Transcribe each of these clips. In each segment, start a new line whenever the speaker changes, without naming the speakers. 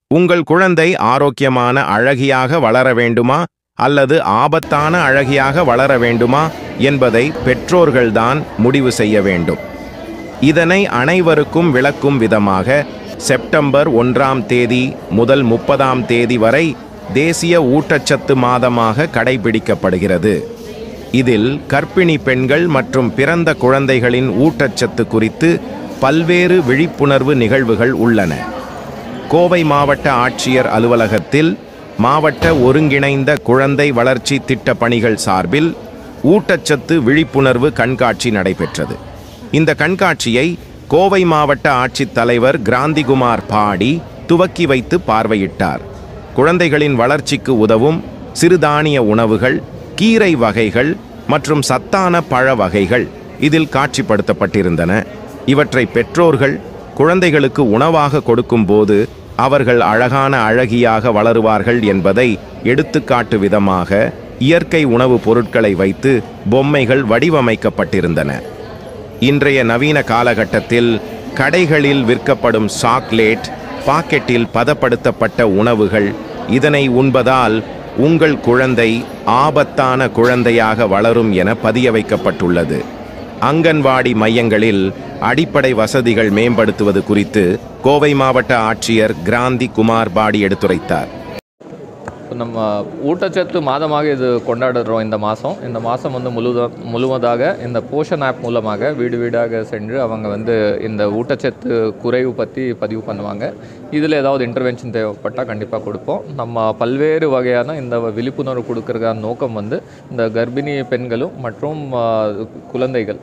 உங்கள் குழந்தை ஆரோக்கியமான அழகியாக வளர வேண்டுமா அல்லது ஆபத்தான அழகியாக வளர வேண்டுமா என்பதை பெற்றோர்கள்தான் முடிவு செய்ய வேண்டும். இதனை அனைவருக்கும் விளக்கும் விதமாக செப்டம்பர் 1ஆம் தேதி முதல் 30ஆம் தேதி வரை தேசிய ஊட்டச்சத்து மாதமாக கடைபிடிக்கப்படுகிறது. இதில் கர்ப்பிணி பெண்கள் மற்றும் பிறந்த குழந்தைகளின் ஊட்டச்சத்து குறித்து பல்வேறு விழிப்புணர்வு நிகழ்வுகள் உள்ளன. கோவை மாவட்ட ஆட்சியர் அலுவலகத்தில் மாவட்ட ஒருங்கிணைந்த குழந்தை வளர்ச்சி திட்ட பணிகள் சார்பில் ஊட்டச்சத்து விழிப்புணர்வு கண்காட்சி நடைபெற்றது. இந்த கண்காட்சியை கோவை மாவட்ட ஆட்சித்தலைவர் கிராந்திகுமார் பாடி துவக்கி வைத்து பார்வையிட்டார். குழந்தைகளின் வளர்ச்சிக்கு உதவும் சிறுதானிய உணவுகள், கீரை வகைகள் மற்றும் சத்தான பழ வகைகள் இதில் காட்சிப்படுத்தப்பட்டிருந்தன. இவற்றை பெற்றோர்கள் குழந்தைகளுக்கு உணவாக கொடுக்கும்போது அவர்கள் அழகான அழகியாக வளருவார்கள் என்பதை எடுத்துக்காட்டு விதமாக இயற்கை உணவுப் பொருட்களை வைத்து பொம்மைகள் வடிவமைக்கப்பட்டிருந்தன. இன்றைய நவீன காலகட்டத்தில் கடைகளில் விற்கப்படும் சாக்லேட், பாக்கெட்டில் பதப்படுத்தப்பட்ட உணவுகள், இதனை உண்பதால் உங்கள் குழந்தை ஆபத்தான குழந்தையாக வளரும் என பதிய வைக்கப்பட்டுள்ளது. அங்கன்வாடி மையங்களில் அடிப்படை வசதிகள் மேம்படுத்துவது குறித்து கோவை மாவட்ட ஆட்சியர் கிராந்திகுமார் பாடி எடுத்துரைத்தார்.
நம்ம ஊட்டச்சத்து மாதமாக இது கொண்டாடுறோம். இந்த மாதம் வந்து முழுவதாக இந்த போஷன் ஆப் மூலமாக வீடு வீடாக சென்று அவங்க இந்த ஊட்டச்சத்து குறைவு பற்றி பதிவு பண்ணுவாங்க. இதில் ஏதாவது இன்டர்வென்ஷன் தேவைப்பட்டால் கண்டிப்பாக கொடுப்போம். நம்ம பல்வேறு வகையான இந்த விழிப்புணர்வு கொடுக்கறதுக்கான நோக்கம் இந்த கர்ப்பிணி பெண்களும் மற்றும் குழந்தைகள்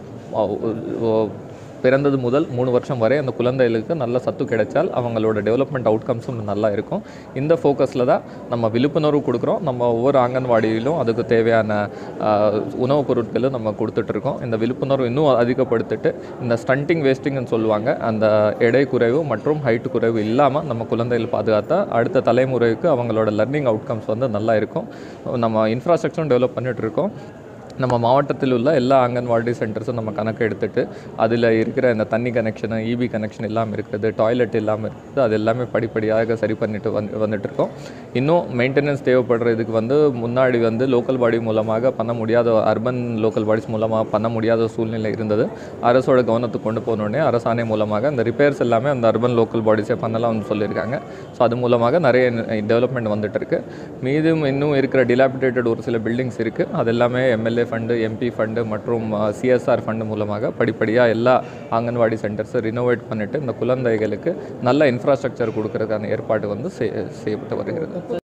பிறந்தது முதல் 3 வருஷம் வரை அந்த குழந்தைகளுக்கு நல்ல சத்து கிடைச்சால் அவங்களோட டெவலப்மெண்ட் அவுட்கம்ஸும் நல்லா இருக்கும். இந்த ஃபோக்கஸில் தான் நம்ம விழிப்புணர்வு கொடுக்குறோம். நம்ம ஒவ்வொரு அங்கன்வாடியிலும் அதுக்கு தேவையான உணவுப் பொருட்களும் நம்ம கொடுத்துட்ருக்கோம். இந்த விழிப்புணர்வு இன்னும் அதிகப்படுத்திட்டு இந்த ஸ்டண்டிங் வேஸ்டிங்னு சொல்லுவாங்க, அந்த எடை குறைவு மற்றும் ஹைட்டு குறைவு இல்லாமல் நம்ம குழந்தைகள் பாதுகாத்தா அடுத்த தலைமுறைக்கு அவங்களோட லர்னிங் அவுட்கம்ஸ் நல்லா இருக்கும். நம்ம இன்ஃப்ராஸ்ட்ரக்சரும் டெவலப் பண்ணிகிட்ருக்கோம். நம்ம மாவட்டத்தில் உள்ள எல்லா அங்கன்வாடி சென்டர்ஸும் நம்ம கணக்கு எடுத்துகிட்டு அதில் இருக்கிற இந்த தண்ணி கனெக்ஷனு, இபி கனெக்ஷன் இல்லாமல் இருக்குது, டாய்லெட் இல்லாமல் இருக்குது, அது எல்லாமே படிப்படியாக சரி பண்ணிட்டு வந்துட்டுருக்கோம். இன்னும் மெயின்டெனன்ஸ் தேவைப்படுற இதுக்கு முன்னாடி லோக்கல் பாடி மூலமாக பண்ண முடியாத, அர்பன் லோக்கல் பாடிஸ் மூலமாக பண்ண முடியாத சூழ்நிலை இருந்தது. அரசோட கவனத்துக்கு கொண்டு போனோடனே அரசாணை மூலமாக அந்த ரிப்பேர்ஸ் எல்லாமே அந்த அர்பன் லோக்கல் பாடிஸே பண்ணலாம்னு சொல்லியிருக்காங்க. ஸோ அது மூலமாக நிறைய டெவலப்மெண்ட் வந்துட்டு இருக்கு. மீதும் இன்னும் இருக்கிற டிலாபிடேட்டட் ஒரு சில பில்டிங்ஸ் இருக்குது. அது எல்லாமே எம்எல்ஏ ஃபண்டு, எம்பி ஃபண்டு மற்றும் சிஎஸ்ஆர் ஃபண்டு மூலமாக படிப்படியாக எல்லா அங்கன்வாடி சென்டர்ஸை ரினோவேட் பண்ணிவிட்டு இந்த குழந்தைகளுக்கு நல்ல இன்ஃப்ராஸ்ட்ரக்சர் கொடுக்கறதுக்கான ஏற்பாடு செய்யப்பட்டு வருகிறது.